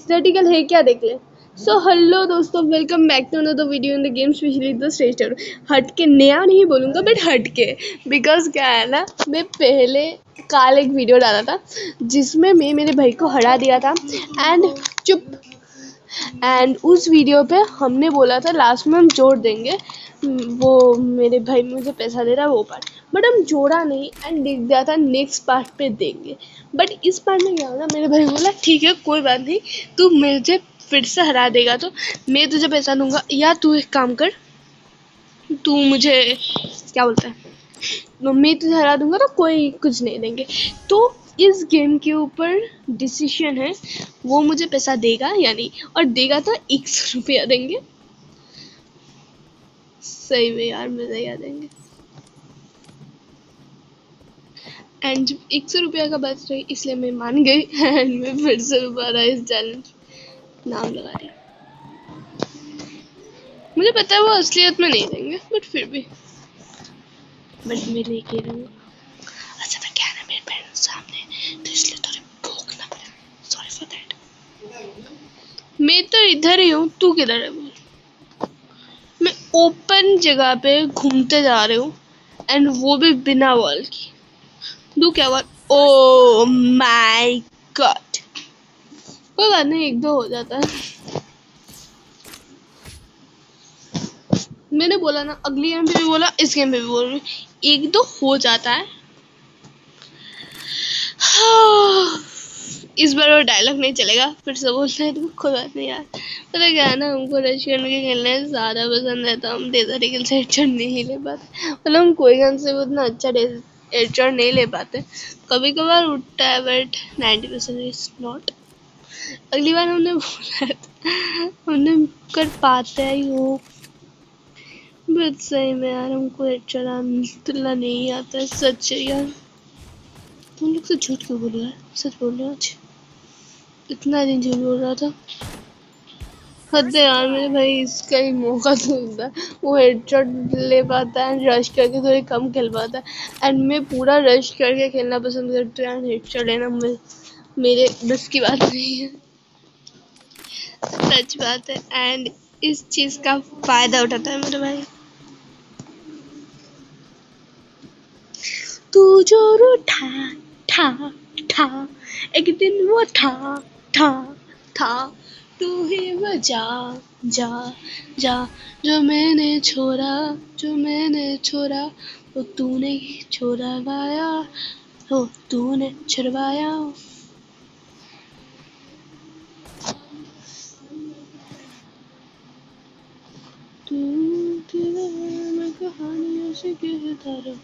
Aesthetical है क्या देख ले। सो हेलो दोस्तों, welcome back to another video in the game specially the stage. हट के नया नहीं बोलूँगा बट हट के, बिकॉज क्या है ना, मैं पहले कल एक वीडियो डाला था जिसमें मैं मेरे भाई को हरा दिया था एंड उस वीडियो पे हमने बोला था लास्ट में हम जोड़ देंगे, वो मेरे भाई मुझे पैसा दे रहा है वो पार्ट, बट हम जोड़ा नहीं एंड लिख दिया था नेक्स्ट पार्ट पे देंगे। बट इस पार्ट में क्या होगा, मेरे भाई बोला ठीक है कोई बात नहीं, तू मुझे फिर से हरा देगा तो मैं तुझे पैसा दूंगा, या तू एक काम कर, तू मुझे क्या बोलता है, मैं तुझे हरा दूंगा तो कोई कुछ नहीं देंगे। तो इस गेम के ऊपर डिसीजन है, वो मुझे पैसा देगा या नहीं, और देगा तो 100 रुपया देंगे। सही में यार मजा ही आ देंगे। एंड जब 100 रुपया का बच रही इसलिए मैं मान गई एंड मैं फिर से दोबारा इस चैलेंज नाम लगा दिया। मुझे पता है वो असलियत में नहीं देंगे बट फिर भी, बट मैं लेके रहूँगा। अच्छा तो क्या ना मेरे पेरेंट्स सामने, तो इसलिए थोड़ी भूखना पड़ा, सॉरी फॉर दैट। मैं तो इधर ही हूँ, तू किधर है बोल। मैं ओपन जगह पे घूमते जा रही हूँ एंड वो भी बिना वॉल की। दू क्या वॉल, ओ माय गॉड। कोई बात नहीं, एक दो हो जाता है। मैंने बोला ना, अगली गेम पे भी बोला, इस गेम पे भी बोल रही, एक दो हो जाता है। इस बार वो डायलॉग नहीं चलेगा, फिर से बोलते हैं तो कोई बात नहीं यार। पता क्या है ना, हमको रश करके खेलना ज़्यादा पसंद है, तो हम डेजर्टिकल से हेडशॉट नहीं ले पाते, मतलब हम कोई गन से उतना अच्छा हेडशॉट नहीं ले पाते, कभी कभार उठता है बट 90% इज नॉट। अगली बार हमने बोला था हमने कर पाते हैं हो, बट सही में यार हमको हेडशॉट नहीं आता है, सच है यार। तुम लोग से झूठ क्यों बोल रहे हैं, सच बोल रहे हो। आज इतना दिन झूठ बोल रहा था, हद है यार। मेरे भाई इसका ही मौका तो मिलता है, वो हेडशॉट ले पाता है, रश करके थोड़ी कम खेल पाता है, एंड मैं पूरा रश करके खेलना पसंद करती हूँ यार। हेडशॉट लेना मेरे बस की बात नहीं है, सच बात है। एंड इस चीज़ का फायदा उठाता है मेरे भाई। तू जो रूठा था था, एक दिन वो था तू ही वो जा जा जा, जो मैंने छोड़ा वो तूने ही छोड़वाया, हो तूने छुड़वाया। तू मैं कहानियों से कहता रहा,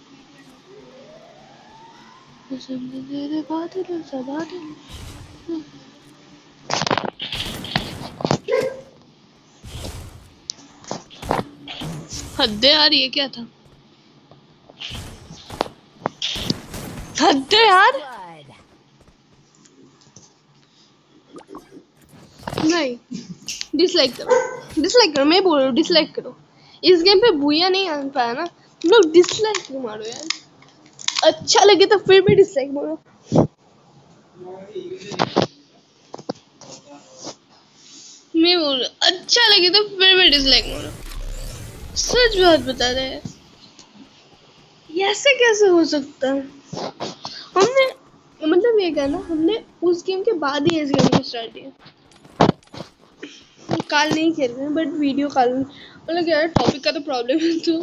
तेरे बादल सा बादल। हद है यार, ये क्या था, हद है यार। नहीं, डिसलाइक करो, मैं बोल रहा हूँ डिसलाइक करो। इस गेम पे बुया नहीं आ पाया ना, तुम लोग डिसलाइक क्यों मारो यार। अच्छा लगे तो फिर भी डिसलाइक मारो। मैं बोल रहा अच्छा लगे तो फिर भी डिसलाइक मारो, सच बात बता रहे हैं। ऐसे कैसे हो सकता है। हमने मतलब ये कहना, हमने उस गेम के बाद ही इस गेम को स्टार्ट किया। कल नहीं खेल रहे बट वीडियो कल, मतलब यार टॉपिक का तो प्रॉब्लम है, तो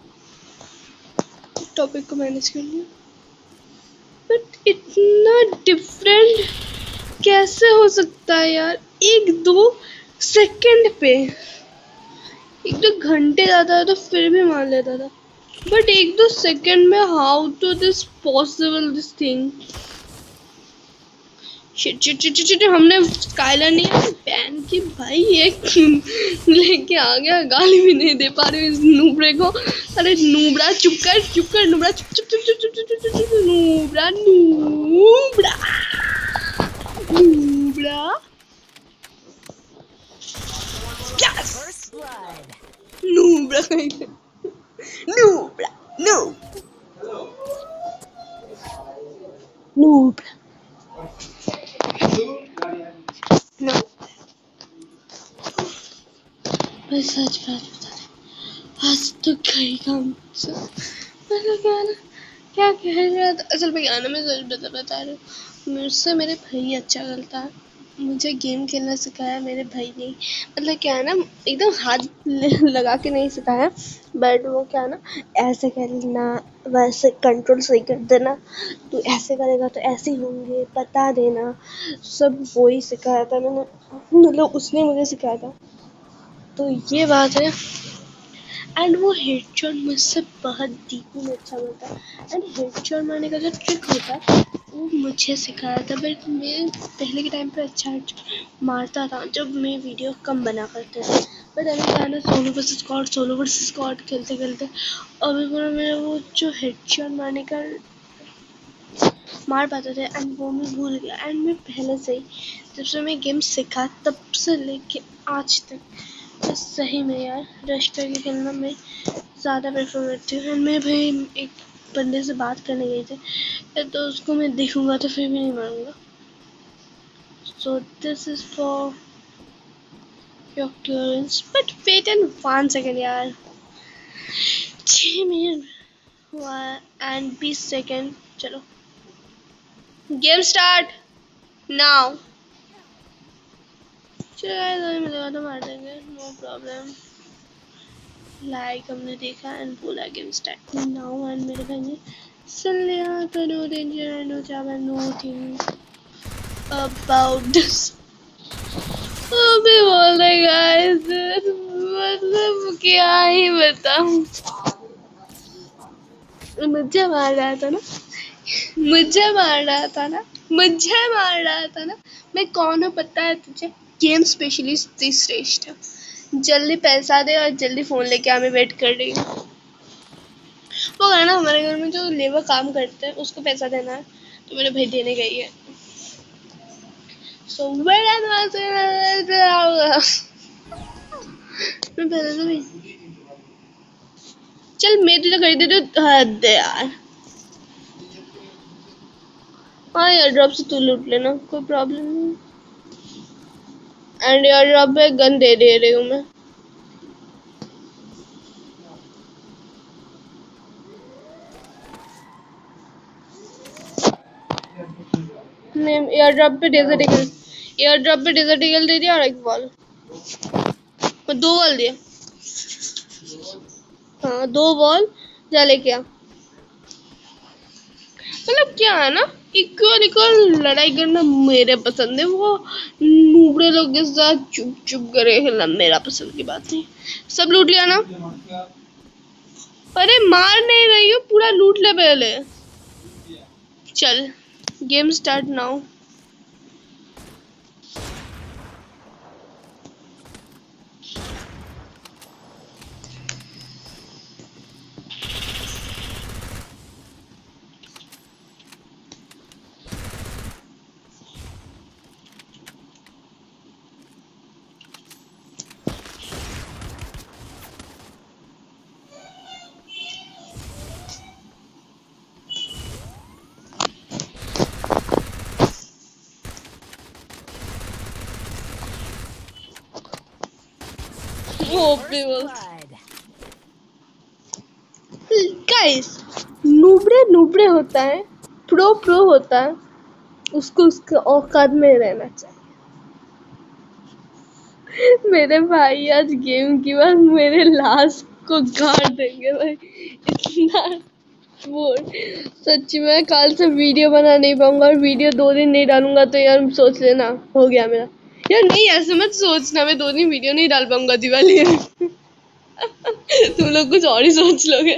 टॉपिक को मैनेज कर लिया। बट इतना डिफरेंट कैसे हो सकता है यार, एक दो सेकंड पे, एक दो घंटे जाता है तो फिर भी मान लेता था, बट एक दो सेकंड में how to this possible this thing. Shit हमने स्काइलर नहीं है बैन की भाई, एक लेके आ गया, गाली भी नहीं दे पा रहे इस नूबड़े को। अरे नूबड़ा चुप कर नूबड़ा, चुप नूबड़ा नूबड़ा नूबड़ा। यस नूबड़ा नूबड़ा नूबड़ा नो मैं सच बात बता रही, आज तो गई काम से। मतलब क्या ना, क्या कह रहा था असल में, क्या ना, मैं सच बता रही हूँ, मुझसे मेरे भाई अच्छा खेलता है, मुझे गेम खेलना सिखाया मेरे भाई ने। मतलब क्या है ना, एकदम हाथ लगा के नहीं सिखाया, बट वो क्या है ना, ऐसे खेलना, वैसे कंट्रोल सही कर देना, तू ऐसे करेगा तो ऐसे ही होंगे, बता देना, सब वो ही सिखाया था मैंने, मतलब उसने मुझे सिखाया था। तो ये बात है। एंड वो हेडशॉट मुझसे बहुत डीपली में अच्छा मारता है। एंड हेडशॉट मारने का जो ट्रिक होता है वो मुझे सिखाया था, बट मैं पहले के टाइम पे अच्छा हेडशॉट मारता था जब मैं वीडियो कम बना करते थे। बट अभी क्या ना, सोलो वर्सेस स्क्वाड खेलते खेलते अभी पूरा मेरा वो जो हेडशॉट मारने का मार पाते थे एंड वो मैं भूल गया। एंड मैं पहले से ही जब से मैं गेम सीखा तब से लेके आज तक मैं सही में यार रश करके खेलना मैं ज़्यादा प्रेफर करती हूँ। मैं भाई एक बंदे से बात करने गई थी तो उसको मैं देखूंगा तो फिर भी नहीं मारूंगा। So this is for your clearance, but wait and 1 second यार, 6 मिनट एंड 20 सेकेंड। चलो गेम स्टार्ट नाउ। चलो गाइस, अभी मिलेगा तो मार देंगे, नो प्रॉब्लम। लाइक हमने देखा एंड बोला गेम स्टार्ट नाउ। एंड मेरे भाई ने सुन लिया तो नो डेंजर एंड नो चावा नोथिंग अबाउट दिस। अभी बोल रहे गाइस, मतलब क्या ही बताऊं। मुझे मार रहा था ना, मुझे मार रहा था ना, मुझे मार रहा था ना। मैं कौन हूँ पता है तुझे? गेम स्पेशलिस्ट श्रेष्ठ है। जल्दी पैसा दे और जल्दी फोन लेके आ, मैं वेट कर रही हूँ। वो है ना, हमारे घर में जो लेबर काम करते हैं उसको पैसा देना है, तो मेरे भाई देने गई है। सो मैं पहले तो भी चल, मैं तुझे कर देती हूँ। हद है यार। हाँ यार, ड्रॉप से तू लूट लेना, कोई प्रॉब्लम नहीं। एंड यार ड्रॉप पे गन दे रही हूँ मैं। नहीं, एयर ड्रॉप पे डेजर्ट ईगल, एयर ड्रॉप पे डेजर्ट ईगल दे दिया और एक बॉल, और 2 बॉल दिया। हाँ 2 बॉल, जा लेके आ। मतलब क्या है ना, इक्वल इक्वल लड़ाई करना मेरे पसंद है, वो नूबड़े लोग के साथ चुप चुप करे खेलना मेरा पसंद की बात नहीं। सब लूट लिया ना? अरे मार नहीं रही हूँ, पूरा लूट ले पहले। चल गेम स्टार्ट नाउ। गाइस, नूबड़े नूबड़े होता है, प्रो प्रो होता है, उसको उसके औकात में रहना चाहिए। मेरे भाई आज गेम की बात मेरे लाश को गाड़ देंगे भाई, इतना वो। सच्ची में कल से वीडियो बना नहीं पाऊंगा, और वीडियो 2 दिन नहीं डालूंगा तो यार सोच लेना हो गया मेरा। यार नहीं, ऐसे मत सोचना, मैं 2 दिन वीडियो नहीं डाल पाऊंगा दिवाली में। तुम लोग कुछ और ही सोच लोगे।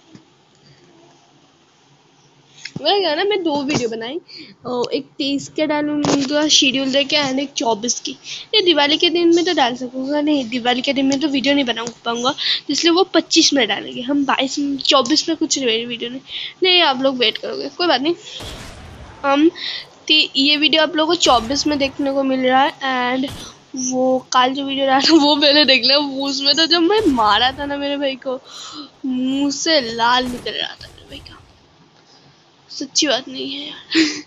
मैं क्या ना, मैं 2 वीडियो बनाई, एक 23 के डालूंगा शेड्यूल देके एंड एक 24 की। ये दिवाली के दिन में तो डाल सकूंगा नहीं, दिवाली के दिन में तो वीडियो नहीं बना पाऊंगा, इसलिए वो 25 में डालेंगे हम। 22 24 में कुछ वीडियो नहीं। नहीं आप लोग वेट करोगे, कोई बात नहीं। हम ये वीडियो आप लोगों को 24 में देखने को मिल रहा है। एंड वो कल जो वीडियो डाला वो पहले देख ले, उसमें तो जब मैं मारा था ना मेरे भाई को, मुंह से लाल निकल रहा था मेरे भाई का। सच्ची बात नहीं है यार।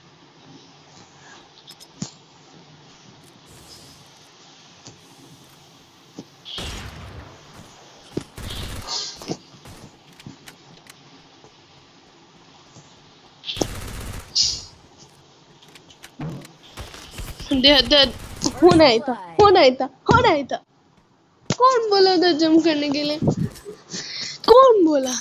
होना ही था, होना ही था, होना ही था। कौन बोला था जंप करने के लिए? कौन बोला?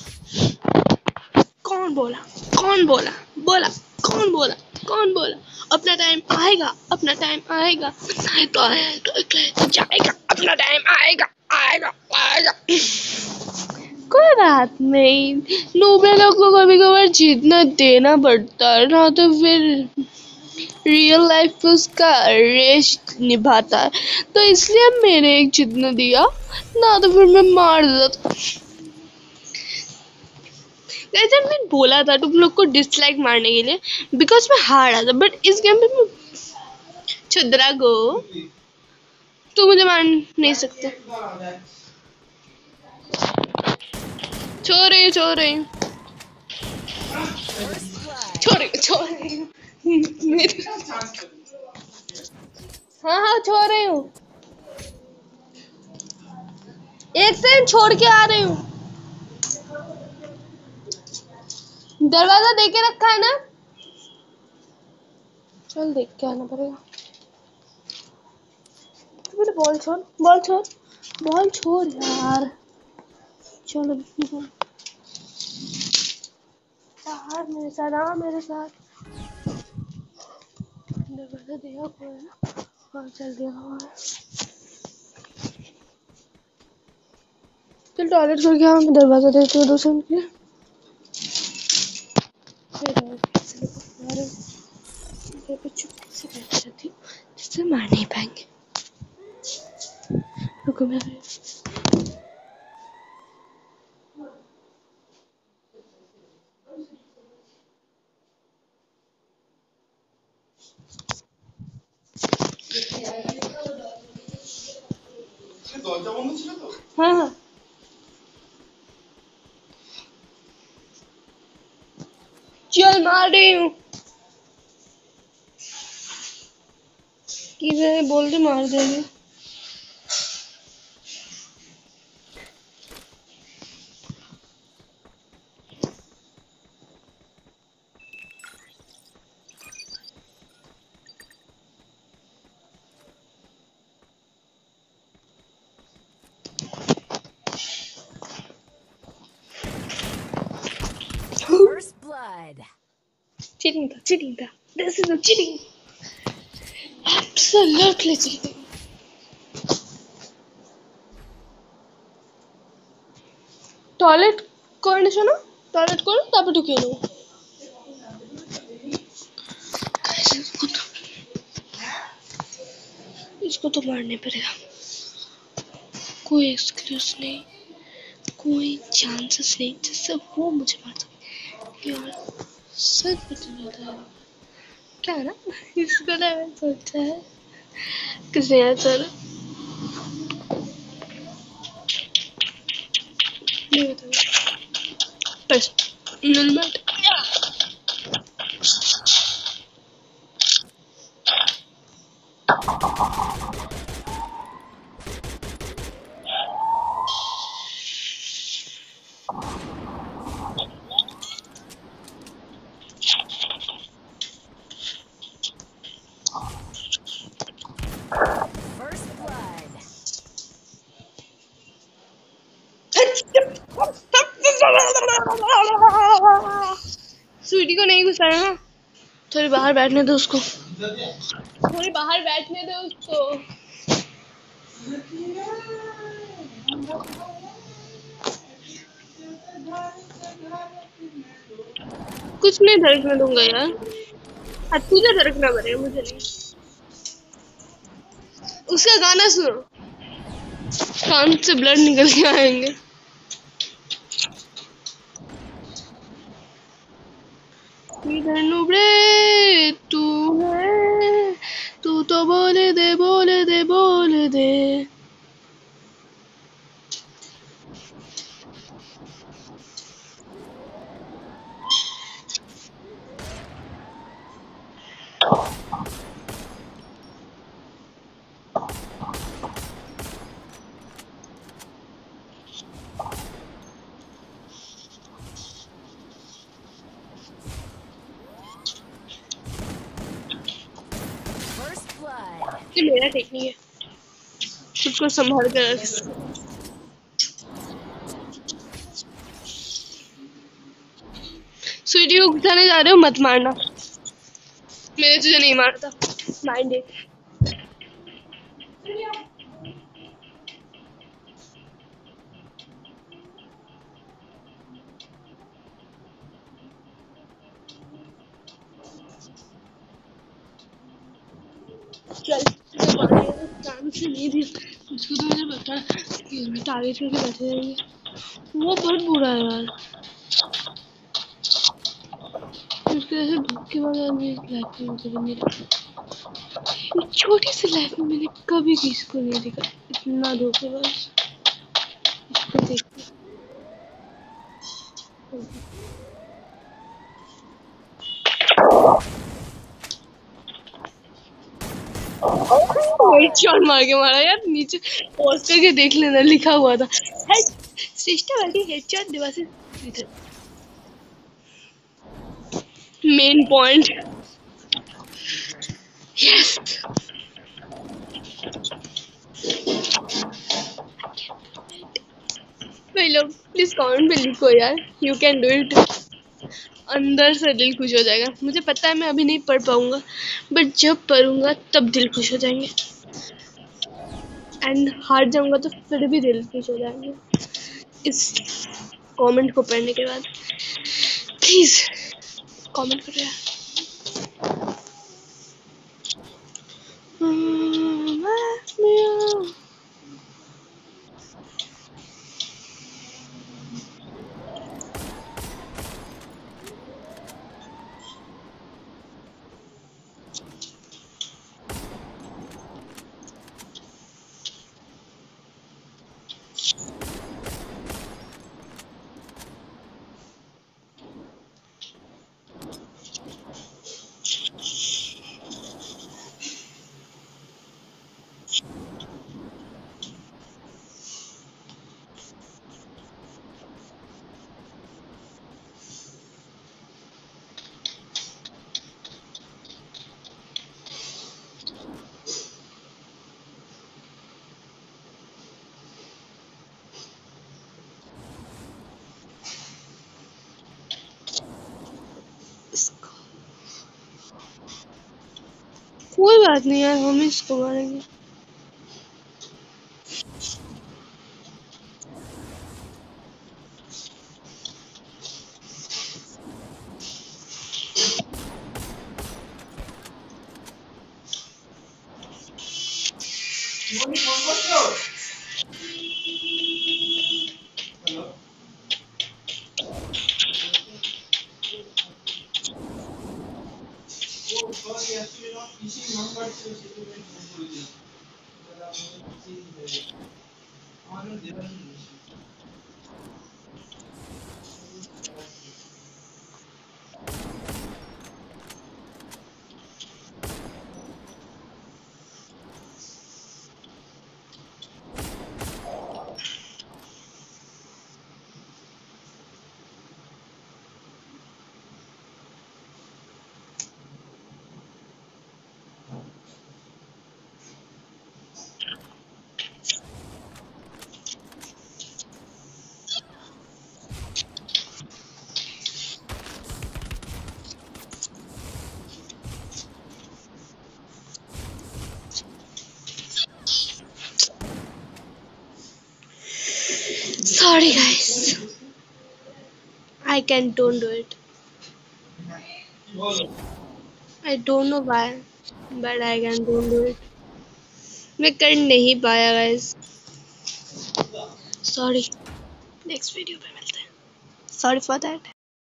कौन बोला? कौन बोला? बोला कौन बोला? कौन बोला? अपना टाइम आएगा, अपना टाइम आएगा, तो जाएगा, अपना टाइम आएगा, आएगा, आएगा। कोई बात नहीं, नूबड़े लोग को कभी कभार जीतना देना पड़ता है ना, तो फिर रियल लाइफ उसका रेस निभाता है। तो इसलिए मैंने एक जीतना दिया ना, तो फिर मैं मार देता। जैसे मैं बोला था तुम लोग को डिसलाइक मारने के लिए, बिकॉज मैं हार रहा था, बट इस गेम में मैं छुद्रा गो, तो मुझे मार नहीं सकते। छोड़ रही हूँ हाँ छोड़ रही हूँ, एक सेकंड छोड़ के आ रही हूँ। दरवाजा देके रखा है ना, चल देख के आना पड़ेगा। बॉल छोड़, बॉल छोड़, बॉल छोड़ यार। चलो यार मेरे साथ आ, मेरे साथ। दरवाजा दिया कोई ना, हाँ चल दिया। चल टॉयलेट करके आओ, मैं दरवाजा देती हूँ 2 सेकंड के लिए। चुपके से बैठ जाती हूँ जिससे मार नहीं पाएंगे। रुको मैं हाँ हाँ चल मार रही हूँ, किधर बोल दे मार देंगे। First blood. Cheating था, cheating था। This is a cheating. Absolutely cheating. Toilet करने शोनो, टॉयलेट करो तापर ढुकिए लो। इसको तो मारने पड़ेगा, कोई एक्सक्यूज नहीं, कोई चांसेस नहीं जिससे वो मुझे मार सके। यार सच बताना था क्या है ना, इसको ना मैं सोचा है किसने यार। चलो नहीं बताऊंगा बस नॉर्मल। First blood. स्वीटी को नहीं घुसाना ना, थोड़ी बाहर बैठने दो उसको, थोड़ी बाहर बैठने दो उसको। कुछ नहीं धड़कने दूंगा यार, तुझे धड़कना पड़ेगा मुझे नहीं। उसका गाना सुनो, कान से ब्लड निकल के आएंगे। इधर नुबड़े तू है, तू तो बोले दे बोले दे बोले दे। First ये मेरा टेक्निक है, खुद को संभाल कर रख। स्वीटी को उठाने जा रहे हो, मत मारना, मैंने तुझे नहीं मारा था, माइंड इट। चल काम से नहीं भी उसको तो मुझे पता कि हम टारगेट करके बैठे रहेंगे, वो बहुत बुरा है यार। उसके ऐसे धोखे वाला मेरी लाइफ में मुझे नहीं देखा, छोटी सी लाइफ में मैंने कभी किसी को नहीं देखा इतना धोखेबाज। इसको देख हेडशॉट मार के मारा यार, नीचे पॉज करके देख लेना, लिखा हुआ था श्रेष्ठा वाली headshot Devashish. Main point, yes. भाई लोग प्लीज कमेंट में लिखो यार, यू कैन डू इट। अंदर से दिल खुश हो जाएगा। मुझे पता है मैं अभी नहीं पढ़ पाऊंगा, बट जब पढ़ूंगा तब दिल खुश हो जाएंगे, एंड हार जाऊंगा तो फिर भी दिल खुश हो जाएंगे इस कमेंट को पढ़ने के बाद। प्लीज कमेंट करो यार। कोई बात नहीं यार, हम इसको मारेंगे। Sorry guys, I don't do it. I don't know why, but I don't do it. मैं कर नहीं पाया guys. Sorry. Next video पे मिलते हैं. Sorry for that.